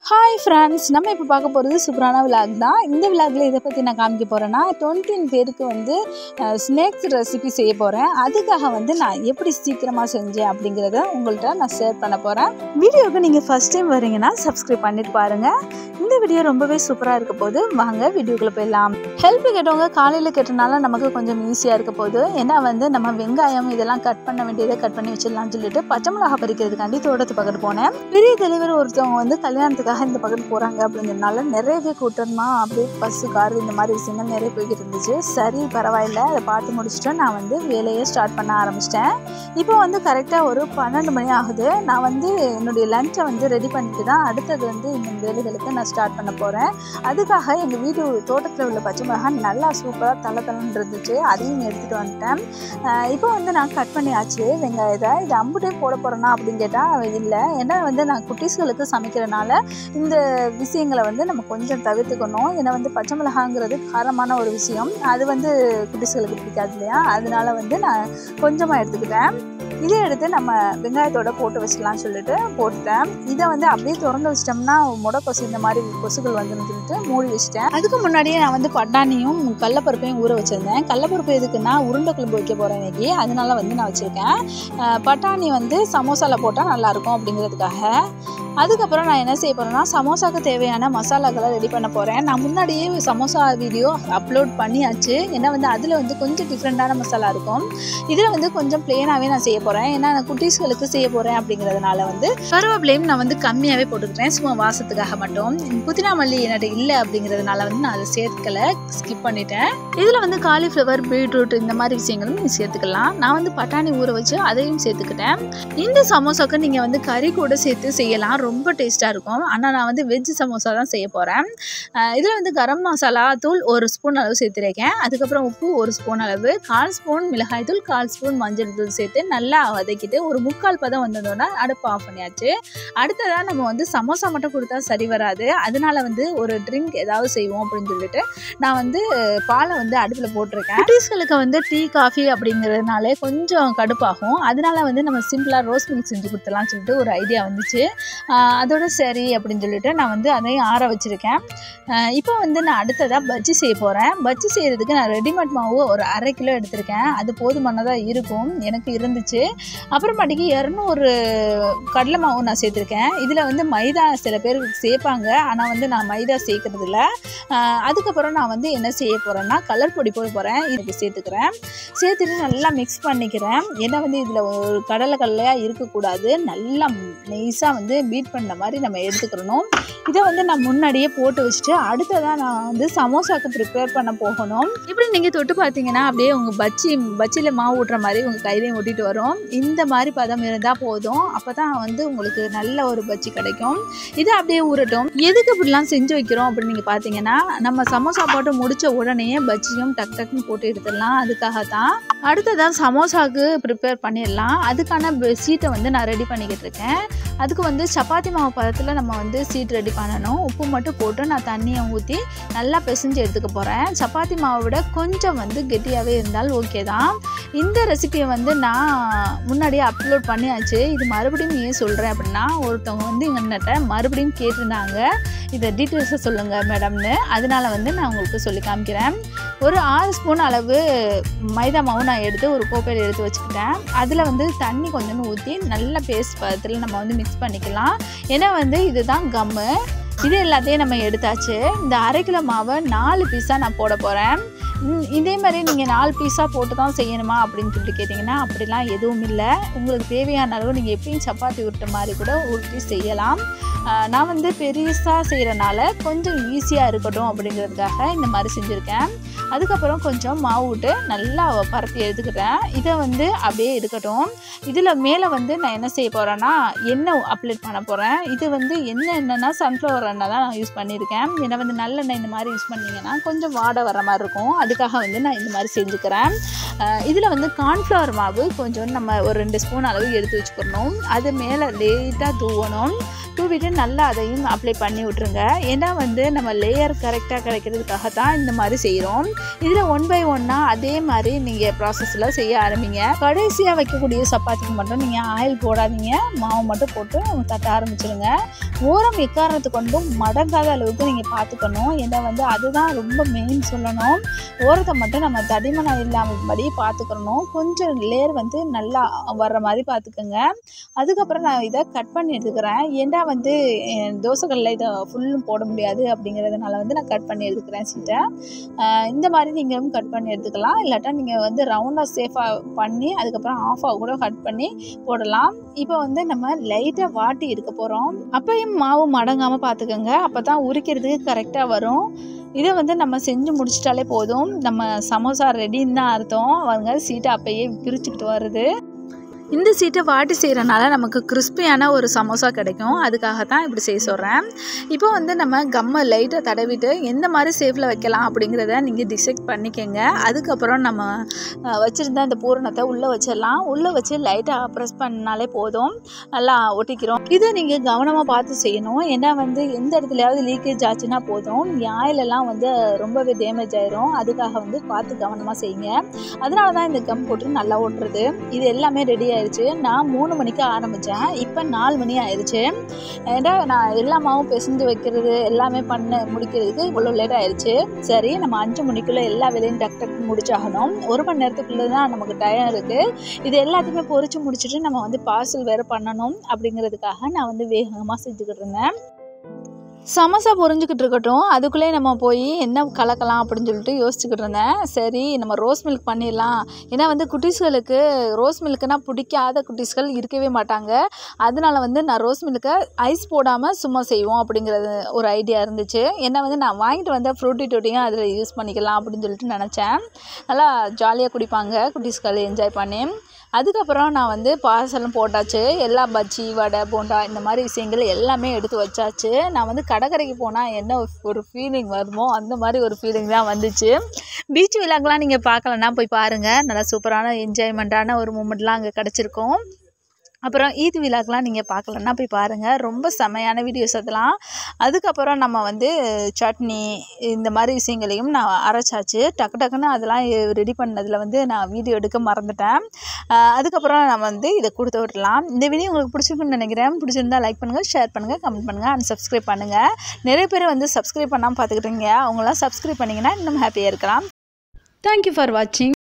Hi friends, நம்ம இப்போ பார்க்க போகிறது சூப்பரான விலாக் தான். இந்த விலாகில் இதை பற்றி நான் காமிக்க போகிறேன்னா 29 பேருக்கு வந்து ஸ்நாக்ஸ் ரெசிபி செய்ய போகிறேன். அதுக்காக வந்து நான் எப்படி சீக்கிரமாக செஞ்சேன் அப்படிங்கிறத உங்கள்கிட்ட நான் ஷேர் பண்ண போகிறேன். வீடியோவுக்கு நீங்கள் ஃபஸ்ட் டைம் வரீங்கன்னா சப்ஸ்கிரைப் பண்ணிட்டு பாருங்கள். இந்த வீடியோ ரொம்பவே சூப்பராக இருக்க போது. வாங்க வீடியோக்குள்ளே போயிடலாம். ஹெல்ப் கேட்டவங்க காலையில் கேட்டனால நமக்கு கொஞ்சம் ஈஸியாக இருக்க போது. ஏன்னா வந்து நம்ம வெங்காயம் இதெல்லாம் கட் பண்ண வேண்டியதை கட் பண்ணி வச்சிடலாம்னு சொல்லிட்டு பச்சை மிளகா பறிக்கிறதுக்காண்டி தோட்டத்து பக்கத்து போனேன். பெரிய தலைவர் ஒருத்தவங்க வந்து கல்யாணத்துக்கு இந்த பக்கம் போறாங்க அப்படிங்கிறதுனால நிறையவே கூட்டமா அப்படியே பஸ்ஸு கார் இந்த மாதிரி விஷயங்கள் நிறைய போய்கிட்டு இருந்துச்சு. சரி பரவாயில்ல, அதை பார்த்து முடிச்சுட்டு நான் வந்து வேலையை ஸ்டார்ட் பண்ண ஆரம்பிச்சிட்டேன். இப்போ வந்து கரெக்டாக ஒரு 12 மணி ஆகுது. நான் வந்து என்னுடைய லஞ்சை வந்து ரெடி பண்ணிட்டு தான் அடுத்தது வந்து இந்த வேலைகளுக்கு நான் ஸ்டார்ட் பண்ண போகிறேன். அதுக்காக எங்கள் வீடு தோட்டத்தில் உள்ள பச்சை மிளகா நல்லா சூப்பராக தளன்னு இருந்துச்சு. அதையும் எடுத்துகிட்டு வந்துட்டேன். இப்போ வந்து நான் கட் பண்ணியாச்சு வெங்காயத்தை. இது அம்புட்டே போட போகிறேன்னா அப்படின்னு கேட்டால் இல்லை. ஏன்னா வந்து நான் குட்டீஸ்களுக்கு சமைக்கிறனால இந்த விஷயங்களை வந்து நம்ம கொஞ்சம் தவிர்த்துக்கணும். ஏன்னா வந்து பச்சை மிளகாங்கிறது காரமான ஒரு விஷயம். அது வந்து குட்டீஸ்களுக்கு பிடிக்காது இல்லையா? அதனால வந்து நான் கொஞ்சமாக எடுத்துக்கிட்டேன். இதை எடுத்து நம்ம வெங்காயத்தோட போட்டு வச்சிடலாம்னு சொல்லிட்டு போட்டுட்டேன். இதை வந்து அப்படியே திறந்து வச்சிட்டோம்னா கொசு இந்த மாதிரி கொசுகள் வந்துன்னு சொல்லிட்டு மூடி வச்சிட்டேன். அதுக்கு முன்னாடியே நான் வந்து பட்டாணியும் கடலப்பருப்பையும் ஊற வச்சிருந்தேன். கடலப்பருப்பு எதுக்குன்னா உருண்டை குழம்பு வைக்க போகிறேன் இன்னைக்கு, அதனால வந்து நான் வச்சுருக்கேன். பட்டாணி வந்து சமோசாவில் போட்டால் நல்லாயிருக்கும் அப்படிங்கிறதுக்காக. அதுக்கப்புறம் நான் என்ன செய்ய போகிறேன்னா சமோசாவுக்கு தேவையான மசாலாக்களை ரெடி பண்ண போகிறேன். நான் முன்னாடியே சமோசா வீடியோ அப்லோட் பண்ணியாச்சு. ஏன்னா வந்து அதில் வந்து கொஞ்சம் டிஃப்ரெண்ட்டான மசாலா இருக்கும். இதில் வந்து கொஞ்சம் பிளெயினாகவே நான் செய்ய போகிறேன். ஏன்னா நான் குட்டீஸ்களுக்கு செய்ய போகிறேன் அப்படிங்கிறதுனால வந்து கருவேப்பிலையும் நான் வந்து கம்மியாகவே போட்டுக்கிட்டேன், சும்மா வாசத்துக்காக மட்டும். புதினா மல்லி என்னட்ட இல்லை அப்படிங்கிறதுனால வந்து நான் அதை சேர்த்துக்கலை, ஸ்கிப் பண்ணிட்டேன். இதில் வந்து காலிஃப்ளவர், பீட்ரூட் இந்த மாதிரி விஷயங்களும் நீங்கள் சேர்த்துக்கலாம். நான் வந்து பட்டாணி ஊற வச்சு அதையும் சேர்த்துக்கிட்டேன். இந்த சமோசாவுக்கு நீங்கள் வந்து கறி கூட சேர்த்து செய்யலாம், ரொம்ப டேஸ்ட்டாக இருக்கும். ஆனால் நான் வந்து வெஜ் சமோசா தான் செய்ய போகிறேன். இதில் வந்து கரம் மசாலா தூள் 1 ஸ்பூன் அளவு சேர்த்துருக்கேன். அதுக்கப்புறம் உப்பு 1 ஸ்பூன் அளவு, 1/4 ஸ்பூன் மிளகாய் தூள், 1/4 ஸ்பூன் மஞ்சள் தூள் சேர்த்து நல்லா வதக்கிட்டு ஒரு 3/4 பதம் வந்ததோட அடுப்பு ஆஃப் பண்ணியாச்சு. அடுத்ததாக நம்ம வந்து சமோசா மட்டும் கொடுத்தா சரி வராது. அதனால வந்து ஒரு ட்ரிங்க் ஏதாவது செய்வோம் அப்படின்னு சொல்லிட்டு நான் வந்து பாலை வந்து அடுப்பில் போட்டிருக்கேன். குட்டீஸ்களுக்கு வந்து டீ காஃபி அப்படிங்கிறதுனாலே கொஞ்சம் கடுப்பாகும். அதனால வந்து நம்ம சிம்பிளாக ரோஸ் மில்க் செஞ்சு கொடுத்துலாம்னு சொல்லிட்டு ஒரு ஐடியா வந்துச்சு. அதோட சரி அப்படின்னு சொல்லிட்டு நான் வந்து அதையும் ஆற வச்சுருக்கேன். இப்போ வந்து நான் அடுத்ததாக பஜ்ஜி செய்ய போகிறேன். பஜ்ஜி செய்கிறதுக்கு நான் ரெடிமேட் மாவு ஒரு 1/2 கிலோ எடுத்திருக்கேன். அது போதுமானதாக இருக்கும், எனக்கு இருந்துச்சு. அப்புறமாட்டிக்கு 200 கடலை மாவு நான் சேர்த்துருக்கேன். இதில் வந்து மைதா சில பேர் சேர்ப்பாங்க, ஆனால் வந்து நான் மைதா சேர்க்கறது இல்லை. அதுக்கப்புறம் நான் வந்து என்ன செய்ய போகிறேன்னா கலர் பொடி போட போகிறேன். இதுக்கு சேர்த்துக்கிறேன். சேர்த்துட்டு நல்லா மிக்ஸ் பண்ணிக்கிறேன். ஏன்னா வந்து இதில் ஒரு கடலையாக இருக்கக்கூடாது, நல்லா நைஸாக வந்து பீட் பண்ண மாதிரி நம்ம எடுத்துக்கிறணும். இதை வந்து நான் முன்னாடியே போட்டு வச்சுட்டு அடுத்ததான் நான் வந்து சமோசாவுக்கு ப்ரிப்பேர் பண்ண போகணும். இப்படி நீங்கள் தொட்டு பார்த்தீங்கன்னா அப்படியே உங்கள் பஜ்ஜியில் மாவு ஊட்டுற மாதிரி உங்கள் கையிலையும் ஒட்டிட்டு வரும். இந்த மாதிரி பதம் இருந்தால் போதும். அப்போ தான் வந்து உங்களுக்கு நல்ல ஒரு பஜ்ஜி கிடைக்கும். இதை அப்படியே ஊறட்டும். எதுக்கு இப்படிலாம் செஞ்சு வைக்கிறோம் அப்படின்னு நீங்கள் பார்த்தீங்கன்னா நம்ம சமோசா போட்டு முடித்த உடனே பஜ்ஜியும் டக்குன்னு போட்டு எடுத்துடலாம். அதுக்காக தான். அடுத்ததாக சமோசாவுக்கு ப்ரிப்பேர் பண்ணிடலாம். அதுக்கான சீட்டை வந்து நான் ரெடி பண்ணிக்கிட்டு இருக்கேன். அதுக்கு வந்து சப்பாத்தி மாவு பதத்தில் நம்ம வந்து சீட் ரெடி பண்ணணும். உப்பு மட்டும் போட்டு நான் தண்ணியை ஊற்றி நல்லா பிசைஞ்சு எடுத்துக்க போகிறேன். சப்பாத்தி மாவை விட கொஞ்சம் வந்து கெட்டியாகவே இருந்தால் ஓகே தான். இந்த ரெசிபியை வந்து நான் முன்னாடியே அப்லோட் பண்ணியாச்சு. இது மறுபடியும் ஏன் சொல்கிறேன் அப்படின்னா ஒருத்தவங்க வந்து எங்கள்கிட்ட மறுபடியும் கேட்டிருந்தாங்க, இதை டீட்டெயில்ஸாக சொல்லுங்கள் மேடம்னு. அதனால வந்து நான் உங்களுக்கு சொல்லி காமிக்கிறேன். ஒரு 6 ஸ்பூன் அளவு மைதா மாவு நான் எடுத்து ஒரு கோப்பையில் எடுத்து வச்சுக்கிட்டேன். அதில் வந்து தண்ணி கொஞ்சம் ஊற்றி நல்ல பேஸ்ட் பதத்தில் நம்ம வந்து மிக்ஸ் பண்ணிக்கலாம். ஏன்னா வந்து இதுதான் கம்மு. இது எல்லாத்தையும் நம்ம எடுத்தாச்சு. இந்த 1/2 கிலோ மாவை 4 பீஸாக நான் போட போகிறேன். இதே மாதிரி நீங்கள் 4 பீஸாக போட்டு தான் செய்யணுமா அப்படின்னு சொல்லிட்டு கேட்டிங்கன்னா அப்படிலாம் எதுவும் இல்லை. உங்களுக்கு தேவையான அளவு நீங்கள் எப்பயும் சப்பாத்தி உருட்ட மாதிரி கூட உருட்டி செய்யலாம். நான் வந்து பெருசாக செய்கிறனால கொஞ்சம் ஈஸியாக இருக்கட்டும் அப்படிங்கிறதுக்காக இந்த மாதிரி செஞ்சுருக்கேன். அதுக்கப்புறம் கொஞ்சம் மாவு விட்டு நல்லா பரப்பி எடுத்துக்கிட்டேன். இதை வந்து அப்படியே இருக்கட்டும். இதில் மேலே வந்து நான் என்ன செய்ய போகிறேன்னா எண்ணெய் அப்ளை பண்ண போகிறேன். இது வந்து என்னென்னா சன்ஃப்ளவர் எண்ணெய் தான் நான் யூஸ் பண்ணியிருக்கேன். ஏன்னா வந்து நல்லெண்ணெய் இந்த மாதிரி யூஸ் பண்ணிங்கன்னா கொஞ்சம் வாடை வர மாதிரி இருக்கும். அதுக்காக வந்து நான் இந்த மாதிரி செஞ்சுக்கிறேன். இதில் வந்து கார்ன்ஃப்ளவர் மாவு கொஞ்சம் நம்ம ஒரு 2 ஸ்பூன் அளவு எடுத்து வச்சுக்கணும். அது மேலே லேட்டாக தூவணும். தூவிட்டு நல்லா அதையும் அப்ளை பண்ணி விட்ருங்க. ஏன்னா வந்து நம்ம லேயர் கரெக்டாக கிடைக்கிறதுக்காக தான் இந்த மாதிரி செய்கிறோம். இதில் 1 by 1 அதே மாதிரி நீங்கள் ப்ராசஸில் செய்ய ஆரம்பிங்க. கடைசியாக வைக்கக்கூடிய சப்பாத்திக்கு மட்டும் நீங்கள் ஆயில் போடாதீங்க, மாவு மட்டும் போட்டு தட்ட ஆரம்பிச்சிடுங்க. ஓரம் எக்காரணத்து கொண்டும் மடங்காத அளவுக்கு நீங்கள் பார்த்துக்கணும். ஏன்னா வந்து அதுதான் ரொம்ப மெயின் சொல்லணும். ஓரத்தை மட்டும் நம்ம தடிமனம் இல்லாமல்படி பார்த்துக்கணும். கொஞ்சம் லேயர் வந்து நல்லா வர்ற மாதிரி பார்த்துக்கோங்க. அதுக்கப்புறம் நான் இதை கட் பண்ணி எடுத்துக்கிறேன். ஏன்னா வந்து தோசைக்கல்லில் இதை ஃபுல்லும் போட முடியாது அப்படிங்கிறதுனால வந்து நான் கட் பண்ணி எடுத்துக்கிறேன் சீட்டை. இந்த மாதிரி நீங்களும் கட் பண்ணி எடுத்துக்கலாம். இல்லாட்டா நீங்கள் வந்து ரவுண்டாக சேஃபாக பண்ணி அதுக்கப்புறம் ஆஃபாக கூட கட் பண்ணி போடலாம். இப்போ வந்து நம்ம லைட்டாக வாட்டி எடுக்க போகிறோம். அப்பையும் மாவு மடங்காமல் பார்த்துக்கோங்க, அப்போ தான் உரிக்கிறதுக்கு கரெக்டாக வரும். இதை வந்து நம்ம செஞ்சு முடிச்சிட்டாலே போதும், நம்ம சமோசா ரெடின்னு தான் அர்த்தம். அவங்க சீட்டை அப்பயே பிரிச்சுக்கிட்டு வருது. இந்த சீட்டை வாட்டி செய்கிறனால நமக்கு கிறிஸ்பியான ஒரு சமோசா கிடைக்கும். அதுக்காக தான் இப்படி செய்ய சொல்கிறேன். இப்போ வந்து நம்ம கம்மை லைட்டாக தடவிட்டு எந்த மாதிரி ஷேப்பில் வைக்கலாம் அப்படிங்கிறத நீங்கள் டிசைட் பண்ணிக்கோங்க. அதுக்கப்புறம் நம்ம வச்சுருந்த அந்த பூரணத்தை உள்ளே வச்சிடலாம். உள்ளே வச்சு லைட்டாக ப்ரெஸ் பண்ணாலே போதும், நல்லா ஒட்டிக்கிறோம். இதை நீங்கள் கவனமாக பார்த்து செய்யணும். ஏன்னா வந்து எந்த இடத்துலையாவது லீக்கேஜ் ஆச்சுன்னா போதும், ஆயிலெல்லாம் வந்து ரொம்பவே டேமேஜ் ஆயிரும். அதுக்காக வந்து பார்த்து கவனமாக செய்யுங்க. அதனால தான் இந்த கம் போட்டு நல்லா ஓட்டுறது. இது எல்லாமே ரெடி ஆயிடுச்சு. நான் 3 மணிக்கு ஆரம்பித்தேன், இப்போ 4 மணி ஆயிடுச்சு. ஏன்னா நான் எல்லா மாவும் பிசைஞ்சு வைக்கிறது எல்லாமே பண்ண முடிக்கிறதுக்கு இவ்வளோ லேட் ஆயிடுச்சு. சரி, நம்ம 5 மணிக்குள்ளே எல்லா வேலையும் டக் டக் முடிச்சாகணும். 1 மணி நேரத்துக்குள்ளே தான் நமக்கு டைம் இருக்குது. இது எல்லாத்தையுமே பொரிச்சு முடிச்சுட்டு நம்ம வந்து பார்சல் வேறு பண்ணணும். அப்படிங்கிறதுக்காக நான் வந்து வேகமாக செஞ்சுக்கிட்டு இருந்தேன். சமோசா பொரிஞ்சுக்கிட்டு இருக்கட்டும், அதுக்குள்ளே நம்ம போய் என்ன கலக்கலாம் அப்படின்னு சொல்லிட்டு யோசிச்சுக்கிட்டு இருந்தேன். சரி, நம்ம ரோஸ் மில்க் பண்ணிடலாம். ஏன்னா வந்து குட்டீஸ்களுக்கு ரோஸ் மில்க்குனா பிடிக்காத குட்டீஸ்கள் இருக்கவே மாட்டாங்க. அதனால வந்து நான் ரோஸ் மில்க்கை ஐஸ் போடாமல் சும்மா செய்வோம் அப்படிங்கிறது ஒரு ஐடியா இருந்துச்சு. ஏன்னா வந்து நான் வாங்கிட்டு வந்த ஃப்ரூட்டி டூட்டியும் அதில் யூஸ் பண்ணிக்கலாம் அப்படின்னு சொல்லிட்டு நினச்சேன். நல்லா ஜாலியாக குடிப்பாங்க குட்டீஸ்கள், என்ஜாய் பண்ணி. அதுக்கப்புறம் நான் வந்து பார்சலும் போட்டாச்சு. எல்லா பஜ்ஜி, வடை, போண்டா இந்த மாதிரி விஷயங்கள் எல்லாமே எடுத்து வச்சாச்சு. நான் வந்து கடற்கரைக்கு போனால் என்ன ஒரு ஃபீலிங் வருமோ அந்த மாதிரி ஒரு ஃபீலிங் தான் வந்துச்சு. பீச் விழாக்கெலாம் நீங்கள் பார்க்கலன்னா போய் பாருங்கள். நல்லா சூப்பரான என்ஜாய்மெண்ட்டான ஒரு மூமெண்ட்லாம் அங்கே கிடச்சிருக்கும். அப்புறம் ஈத் விழாக்கெலாம் நீங்கள் பார்க்கலன்னா போய் பாருங்கள், ரொம்ப செமையான வீடியோஸ் அதெல்லாம். அதுக்கப்புறம் நம்ம வந்து சட்னி இந்த மாதிரி விஷயங்களையும் நான் அரைச்சாச்சு. டக்கு டக்குன்னு அதெல்லாம் ரெடி பண்ணதில் வந்து நான் வீடியோ எடுக்க மறந்துட்டேன். அதுக்கப்புறம் நம்ம வந்து இதை கொடுத்து விடலாம். இந்த வீடியோ உங்களுக்கு பிடிச்சிருக்குன்னு நினைக்கிறேன். பிடிச்சிருந்தா லைக் பண்ணுங்கள், ஷேர் பண்ணுங்கள், கமெண்ட் பண்ணுங்கள், அண்ட் சப்ஸ்கிரைப் பண்ணுங்கள். நிறைய பேர் வந்து சப்ஸ்கிரைப் பண்ணாமல் பார்த்துக்கிட்டீங்க. அவங்களாம் சப்ஸ்கிரைப் பண்ணிங்கன்னா இன்னும் ஹாப்பியாக இருக்கலாம். தேங்க்யூ ஃபார் வாட்சிங்.